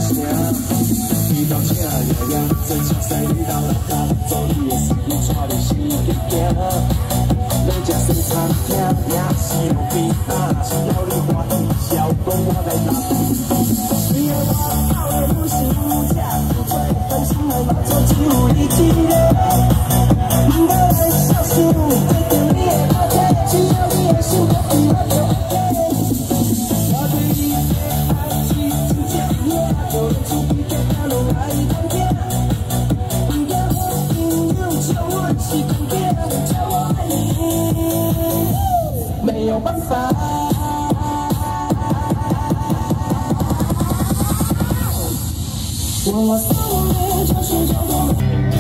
遇到车爷爷，真实在你老人家，做你的事你带你死去行。咱食西餐厅，也是路边摊，只要你欢喜笑，讲我来拿。你的我走的不是有吃，做担心的嘛做只有你一个。不要来小事，做着你的好体，只要你的心在对我就 OK。我对你的爱是真正的，就连厝边隔壁拢爱看见。不要好朋友笑我是公仔，叫我爱你，没有办法。 我所谓就是叫做。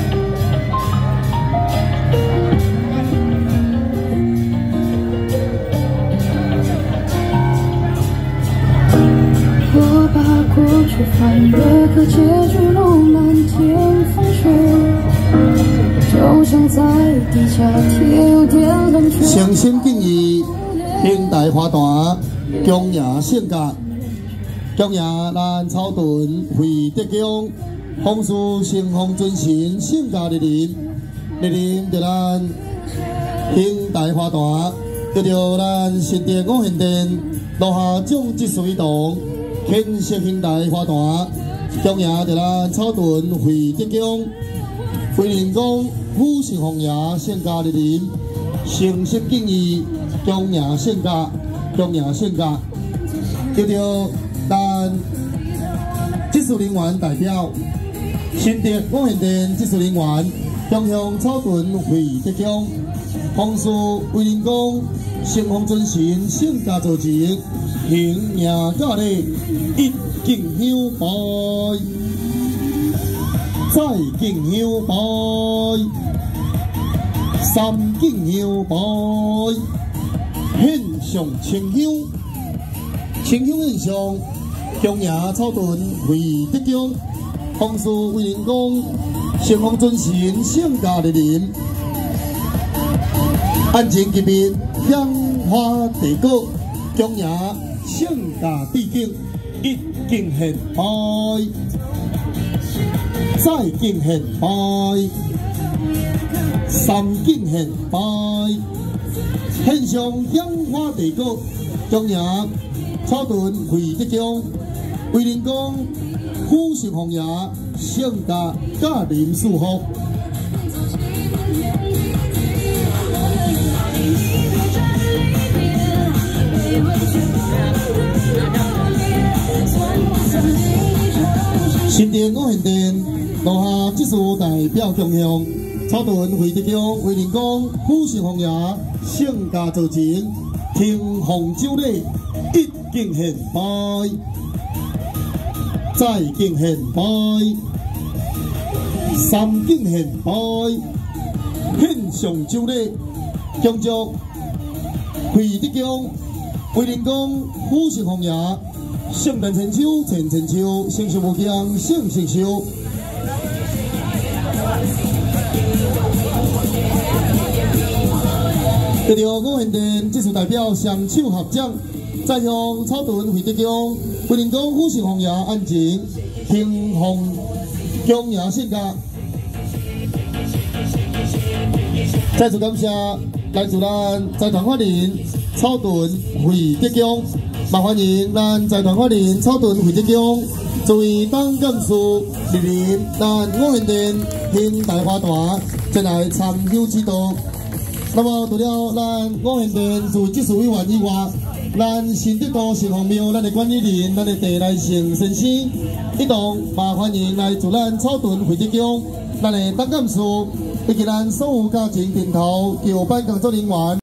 我把过去翻越，可结局都漫天风雪，就像在地下铁有点冷却。诚心敬意，平台花坛，公爷性格。 中爷咱草屯会德宫，风俗盛风尊神性格莅临，莅临着咱兴大花坛，得着咱新店五贤殿落下种植水动，建设兴大花坛。中爷着咱草屯会德宫，为人讲虎神凤爷性格莅临，诚心敬意，中爷性格，中爷性格，得着。 咱技术人员代表新店五贤殿技术人员，中向草屯会德宫，风俗为人讲，盛风尊神，性格造情，行赢家礼，一敬香拜，再敬香拜，三敬香拜，献上清香，清香献上。 中爷草屯会德宫，风俗为人讲，盛风尊神，性格莅临。案情级别香花地果，中爷性格致敬，一敬献拜，再敬献拜，三敬献拜，献上香花地果，中爷草屯会德宫。 为人讲，虎神凤爷性格甲人祝福。新店五贤殿落下技术代表中向草屯会德宫，为人讲，虎神凤爷性格造情，听凤酒礼，一敬献拜。 再敬献拜，三敬献拜，献上酒礼，恭祝会德宫为人讲虎神凤爷，圣诞千秋千千秋，生寿无疆胜胜寿。得到五贤殿技术代表双手合掌。 再向草屯会德宫为人讲虎神凤爷安情，平凤公爷性格。再次感谢来自咱财团法人草屯会德宫，麻烦迎咱财团法人草屯会德宫作为党干事莅临咱五贤殿兴大花坛，前来参与指导。那么除了咱五贤殿作为技术委员以外， 咱新德都城隍庙，咱的管理人，咱的地内城先生，一同嘛欢迎来自咱草屯会德宫，咱的党干事，以及咱所有家庭店头、桥班工作人员。